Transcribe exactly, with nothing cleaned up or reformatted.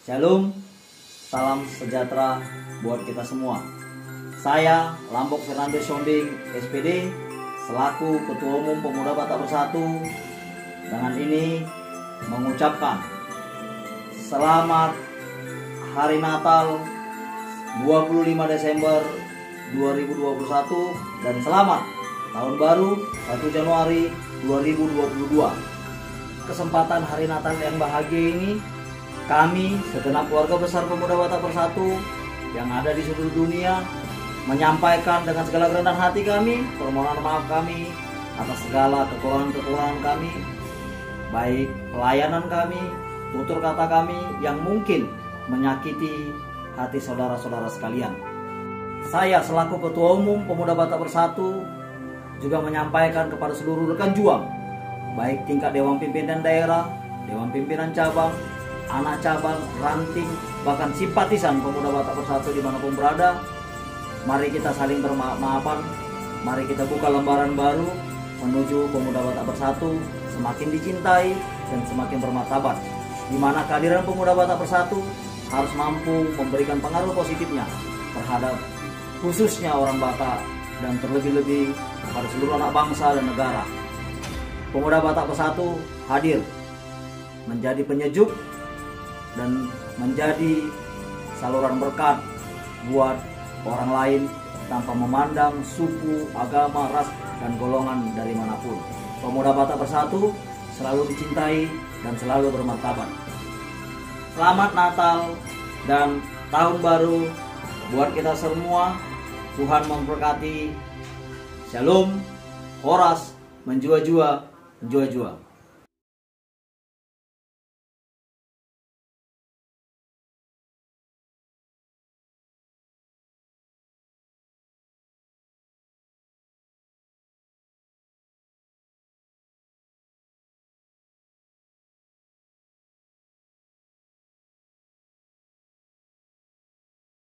Shalom, salam sejahtera buat kita semua. Saya Lambok Fernando Sonding S P D selaku Ketua Umum Pemuda Batak Bersatu dengan ini mengucapkan selamat Hari Natal dua puluh lima Desember dua ribu dua puluh satu dan selamat Tahun Baru satu Januari dua ribu dua puluh dua. Kesempatan Hari Natal yang bahagia ini, kami segenap keluarga besar Pemuda Batak Bersatu yang ada di seluruh dunia menyampaikan dengan segala kerendahan hati kami permohonan maaf kami atas segala kekurangan-kekurangan kami, baik pelayanan kami, tutur kata kami yang mungkin menyakiti hati saudara-saudara sekalian. Saya selaku Ketua Umum Pemuda Batak Bersatu juga menyampaikan kepada seluruh rekan juang, baik tingkat Dewan Pimpinan Daerah, Dewan Pimpinan Cabang, anak cabang, ranting, bahkan simpatisan Pemuda Batak Bersatu dimanapun berada. Mari kita saling bermaafan, mari kita buka lembaran baru menuju Pemuda Batak Bersatu semakin dicintai dan semakin bermartabat, di mana kehadiran Pemuda Batak Bersatu harus mampu memberikan pengaruh positifnya terhadap khususnya orang Batak dan terlebih-lebih pada seluruh anak bangsa dan negara. Pemuda Batak Bersatu hadir menjadi penyejuk dan menjadi saluran berkat buat orang lain tanpa memandang suku, agama, ras, dan golongan dari manapun. Pemuda Batak Bersatu selalu dicintai dan selalu bermartabat. Selamat Natal dan Tahun Baru buat kita semua. Tuhan memberkati. Shalom, Horas, menjua-jua, menjua-jua.